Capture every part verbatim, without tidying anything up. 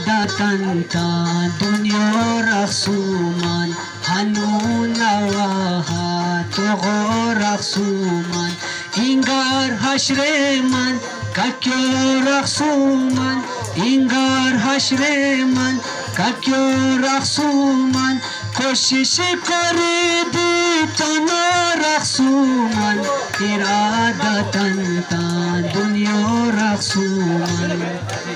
إرادة دنيا رخصوما هنون وها تغور رخصوما إنگار حشرمان كاكيو رخصوما إنگار حشرمان كاكيو رخصوما کوشش کردی تنها رخصومن ارادتن تا دنیا رخصومن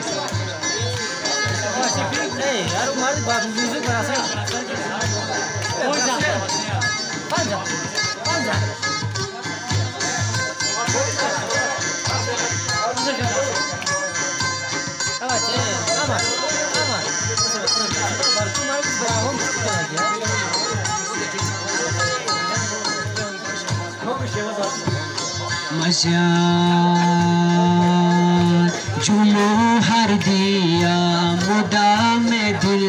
मजान जुलो हर दिया मुदा में दिल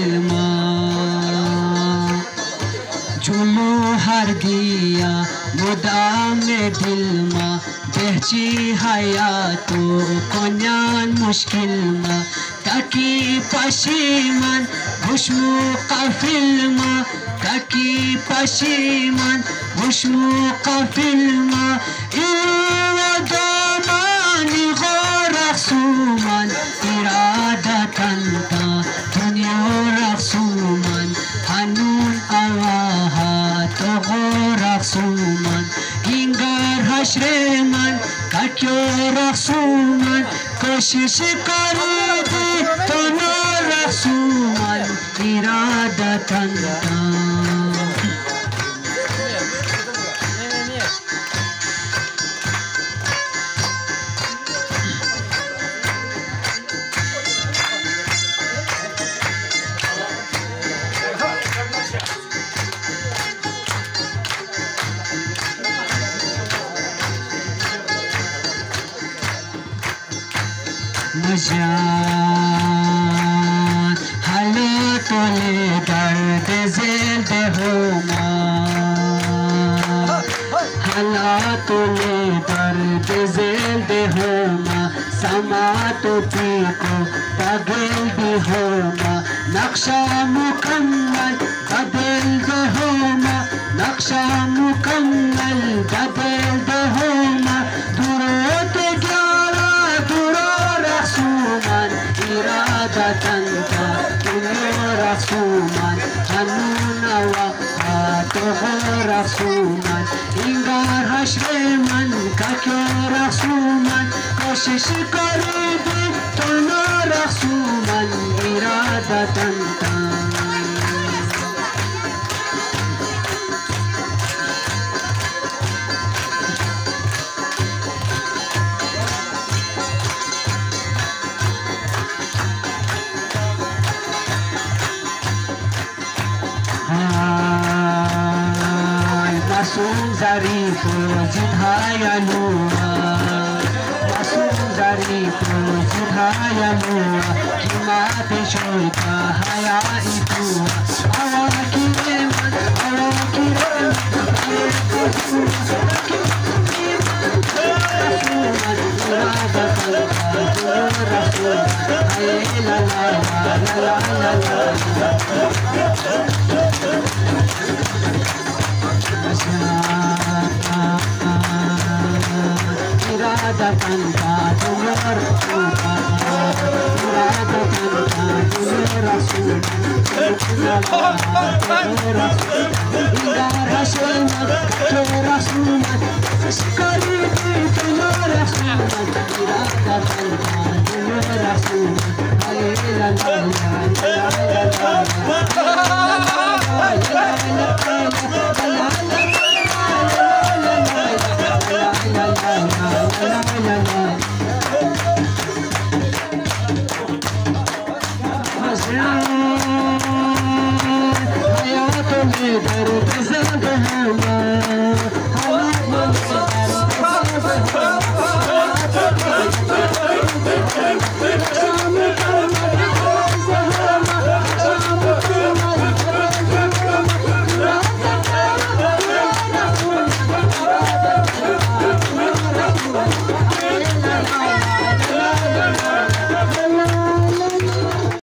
मां जुलो हर दिया मुदा में दिल मां बहची हयातो कोन्यान मुश्किल मां ताकि पशीमान खुशबू काफिल मां ताकि पशीमान खुशबू काफिल मां ودامانی غور رخصومن ارادتن تا دنیا رخصومن هنون اواها تو غور رخصومن اینگار حشر من کاکیو رخصومن کوشش کردی تو نو رخصومن ارادتن تا मजान हलो तोले दर्द ज़ेल बेहोमा हला तोले दर्द ज़ेल बेहोमा समा तो पीको पगल बेहोमा नक्शा मुकम्मल बदल बेहोमा नक्शा मुकम्मल बदल बेहोमा दुरूद إرادة دنيا رخصوما هنون وقاته رخصوما إنگار حشر من كاكيو رخصوما کوشش کردی تنها رخصوما إرادة मासूम ज़रीफ़ जिधाया नूरा मासूम ज़रीफ़ जिधाया नूरा किमात शोका हया इतुआ आवा किरे मन आवा किरे إرادة دنيا رخصوما إرادة دنيا رخصوما إنگار حشر من كاكيو رخصوما شكري دنيا رخصوما إرادة دنيا رخصوما لا لا لا لا